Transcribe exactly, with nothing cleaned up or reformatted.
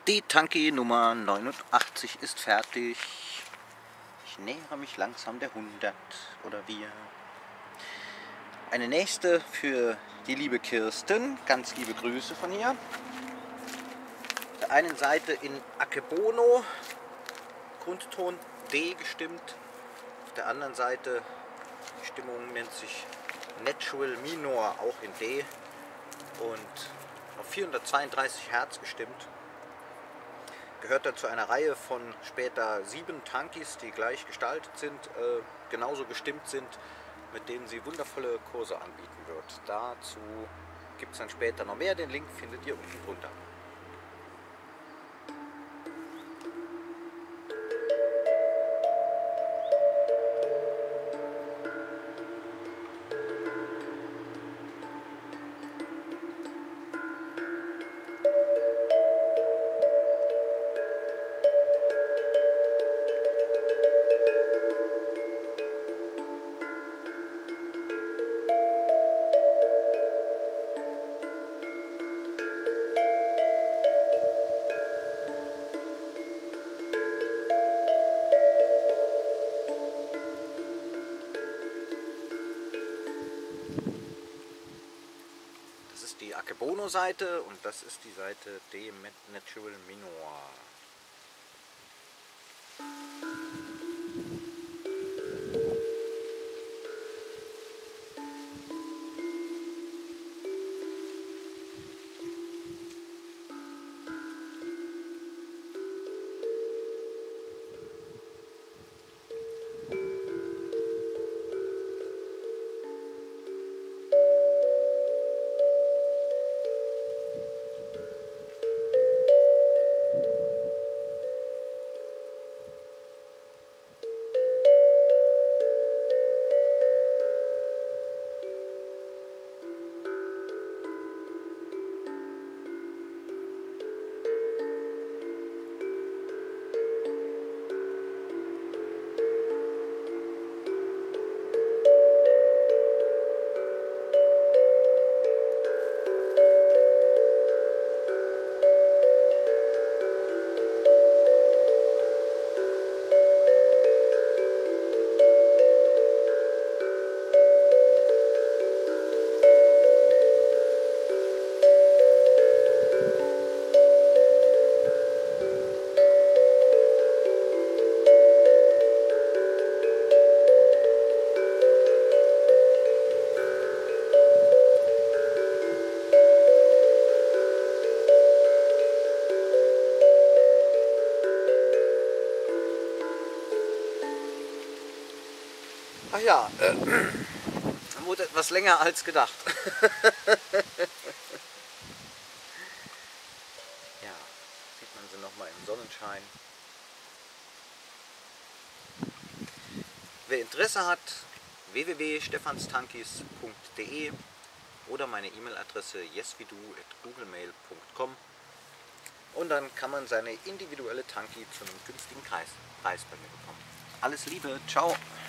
Die Tanki Nummer neunundachtzig ist fertig. Ich nähere mich langsam der hundert oder wir. Eine nächste für die liebe Kirsten. Ganz liebe Grüße von ihr. Auf der einen Seite in Akebono, Grundton D gestimmt. Auf der anderen Seite, die Stimmung nennt sich Natural Minor, auch in D. Und auf vierhundertzweiunddreißig Hertz gestimmt. Gehört dazu einer Reihe von später sieben Tankis, die gleich gestaltet sind, äh, genauso gestimmt sind, mit denen sie wundervolle Kurse anbieten wird. Dazu gibt es dann später noch mehr, den Link findet ihr unten drunter. Das ist die Akebono-Seite und das ist die Seite D Natural Minor. Ach ja, äh, wurde etwas länger als gedacht. Ja, sieht man sie nochmal im Sonnenschein. Wer Interesse hat, w w w punkt stefanstankis punkt de oder meine E-Mail-Adresse yesvidu at googlemail punkt com und dann kann man seine individuelle Tanki zu einem günstigen Preis, Preis bei mir bekommen. Alles Liebe, ciao!